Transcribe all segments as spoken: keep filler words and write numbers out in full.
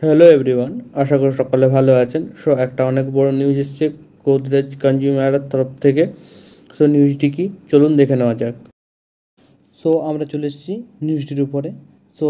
Hello everyone, আশা করি সকলে ভালো আছেন। সো একটা অনেক বড় নিউজ এসেছে গোদরেজ কনজিউমারের তরফ থেকে। সো নিউজটি কি, চলুন দেখে নেওয়া যাক। সো আমরা চলে এসেছি নিউজটির উপরে। সো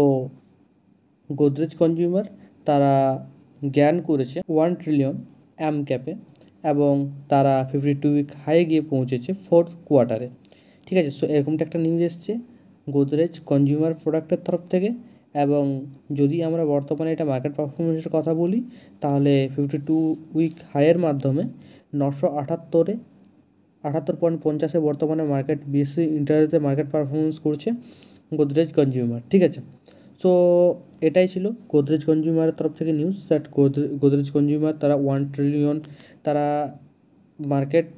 গোদরেজ কনজিউমার তারা জ্ঞান করেছে ওয়ান ট্রিলিয়ন অ্যাম ক্যাপে এবং তারা ফিফটি টু উইক হাইয়ে গিয়ে পৌঁছেছে ফোর্থ কোয়ার্টারে। ঠিক আছে, সো এরকমটা একটা নিউজ এসছে গোদরেজ কনজিউমার প্রোডাক্টের তরফ থেকে। এবং যদি আমরা বর্তমানে এটা মার্কেট পারফরমেন্সের কথা বলি, তাহলে ফিফটি টু উইক হাইয়ের মাধ্যমে নশো আটাত্তরে আটাত্তর পয়েন্ট পঞ্চাশে বর্তমানে মার্কেট বিএসসি ইন্টারতে মার্কেট পারফরমেন্স করছে গোদরেজ কনজিউমার। ঠিক আছে, সো এটাই ছিল গোদরেজ কনজিউমারের তরফ থেকে নিউজ দ্যাট গোদরেজ কনজিউমার তারা ওয়ান ট্রিলিয়ন তারা মার্কেট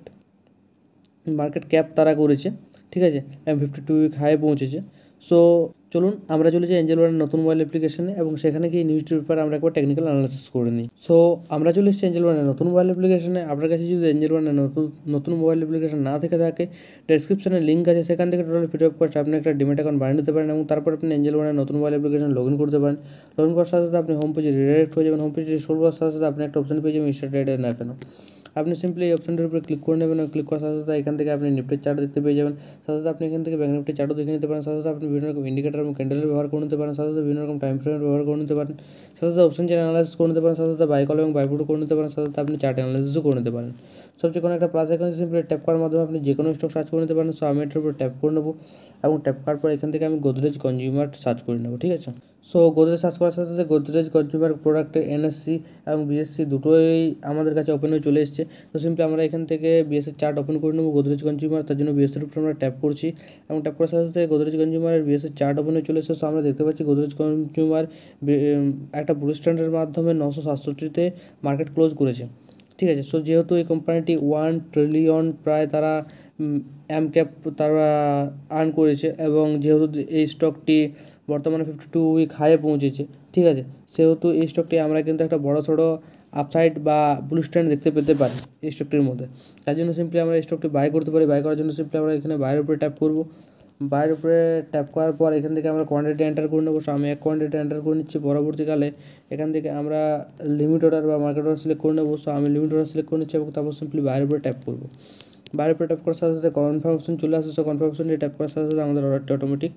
মার্কেট ক্যাপ তারা করেছে। ঠিক আছে, এম ফিফটি টু উইক হাই পৌঁছেছে। সো চলুন আমরা চলে যাই এঞ্জেল ওয়ানের নতুন মোবাইল অ্যাপ্লিকেশনে এবং সেখানে গিয়ে নিউজটির ব্যাপারে আমরা একবার টেকনিক্যাল অ্যানালাইসিস করে নিই। সো আমরা চলে এসেছি এঞ্জেল ওয়ানের নতুন মোবাইল অ্যাপ্লিকেশনে। আপনার কাছে যদি এঞ্জেল ওয়ানের নতুন নতুন মোবাইল অ্যাপ্লিকেশন না থেকে থাকে, ডেসক্রিপশনে লিঙ্ক আছে, সেখান থেকে টোটাল ফিডব্যাক করে আপনি একটা ডিমেট অ্যাকাউন্ট বানিয়ে নিতে পারেন এবং তারপর আপনি এঞ্জেল ওয়ানের নতুন মোবাইল অ্যাপ্লিকেশন লগ ইন করতে পারেন। লগ ইন করার সাথে সাথে আপনি হোম পেজে রিডাইরেক্ট হয়ে যাবেন। হোম পেজে স্ক্রল করার সাথে সাথে আপনি একটা অপশন পেয়ে যাবেন স্টার্ট ট্রেডের এফ আপনি সিম্পলি এই অপশনটির উপরে ক্লিক করে নেবেন এবং ক্লিক করার সাথে সাথে এখান থেকে আপনি নিফটির চার্ট দেখতে পেয়ে যাবেন। সাথে সাথে আপনি এখান থেকে ব্যাঙ্ক নিফটির চার্টও দেখে নিতে পারেন। সাথে সাথে আপনি বিভিন্ন রকম ইন্ডিকেটার এবং ক্যান্ডেলের ব্যবহার করে নিতে পারেন। সাথে সাথে বিভিন্ন রকম টাইম ফ্রেমের ব্যবহার করে নিতে পারেন। সাথে সাথে অপশন চেন অ্যানালাইসিস করে নিতে পারেন। সাথে সাথে বাই কল এবং বাই পুটও করে নিতে পারেন। সাথে সাথে আপনি চার্ট অ্যানালাইসিসও করে নিতে পারেন। সবচেয়ে কোনো একটা প্লাস এখানে সিম্পলি ট্যাপ করার মাধ্যমে আপনি যে কোনো স্টক সার্চ করে নিতে পারেন। সো আমি এটার উপর ট্যাপ করে নেবো এবং ট্যাপ করার পর এখান থেকে আমি গোদরেজ কনজিউমার সার্চ করে নেবো। ঠিক আছে, সো গোদরেজ সার্চ করার সাথে সাথে গোদরেজ কনজিউমার প্রোডাক্টের এনএসসি এবং বিএসসি দুটোই আমাদের কাছে ওপেন হয়ে চলে এসেছে। তো সিম্পলি আমরা এখান থেকে বিএসসির চার্ট ওপেন করে নেবো গোদরেজ কনজিউমার। তার জন্য বিএসসির উপর আমরা ট্যাপ করছি এবং ট্যাপ করার সাথে সাথে গোদরেজ কনজিউমারের বিএসসির চার্ট ওপেন হয়ে চলে এসেছে। সো আমরা দেখতে পাচ্ছি গোদরেজ কনজিউমার একটা বুল স্ট্যান্ডের মাধ্যমে নশো সাতষট্টিতে মার্কেট ক্লোজ করেছে। ঠিক আছে, সো যেহেতু এই কোম্পানিটি ওয়ান ট্রিলিয়ন প্রায় তারা এম ক্যাপ তারা আর্ন করেছে এবং যেহেতু এই স্টকটি বর্তমানে ফিফটি টু উইক হাইয়ে পৌঁছেছে, ঠিক আছে, সেহেতু এই স্টকটি আমরা কিন্তু একটা বড় সড়ো আপসাইড বা ব্লু স্ট্যান্ড দেখতে পেতে পারি এই স্টকটির মধ্যে। তার জন্য সিম্পলি আমরা এই স্টকটি বাই করতে পারি। বাই করার জন্য সিম্পলি আমরা এখানে বাইরের উপরে ট্যাপ করবো। বাইরের উপরে ট্যাপ করার পর এখান থেকে আমরা কোয়ান্টিটি এন্টার করে নেবো। সো আমি এক কোয়ান্টিটি এন্টার করে নিচ্ছি। পরবর্তীকালে এখান থেকে আমরা লিমিট অর্ডার বা মার্কেট অর্ডার সিলেক্ট করে নেবো। সো আমি লিমিট অর্ডার সিলেক্ট করে নিচ্ছি এবং তারপর সিম্পলি বাইরের উপরে ট্যাপ করবো। বাইরের উপরে ট্যাপ করার সাথে সাথে কনফার্মেশন চলে আসছে। সো কনফার্মেশনটি ট্যাপ করার সাথে সাথে আমাদের অর্ডারটি অটোমেটিক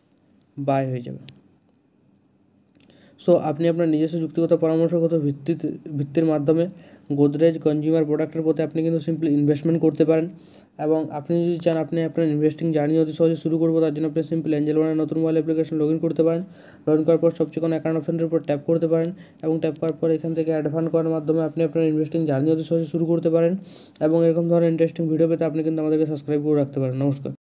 বাই হয়ে যাবে। সো আপনি আপনার নিজস্ব যুক্তিগত পরামর্শগত ভিত্তিতে ভিত্তির মাধ্যমে গোদরেজ কনজিউমার প্রোডাক্টের প্রতি আপনি কিন্তু সিম্পলি ইনভেস্টমেন্ট করতে পারেন এবং আপনি যদি চান আপনি আপনার ইনভেস্টিং জার্নি অতি সহজে শুরু করবো, তার জন্য আপনি সিম্পলি এঞ্জেল ওয়ানের নতুন মোবাইল অ্যাপ্লিকেশন লগ ইন করতে পারেন। লগ ইন করার পর সবচেয়ে কোনো অ্যাকাউন্ট অপশনের উপর ট্যাপ করতে পারেন এবং ট্যাপ করার পর এখান থেকে অ্যাড ফান্ড করার মাধ্যমে আপনি আপনার ইনভেস্টিং জার্নি অতি সহজে শুরু করতে পারেন এবং এরকম ধরনের ইন্টারেস্টিং ভিডিও পেতে আপনি কিন্তু আমাদেরকে সাবস্ক্রাইব করে রাখতে পারেন। নমস্কার।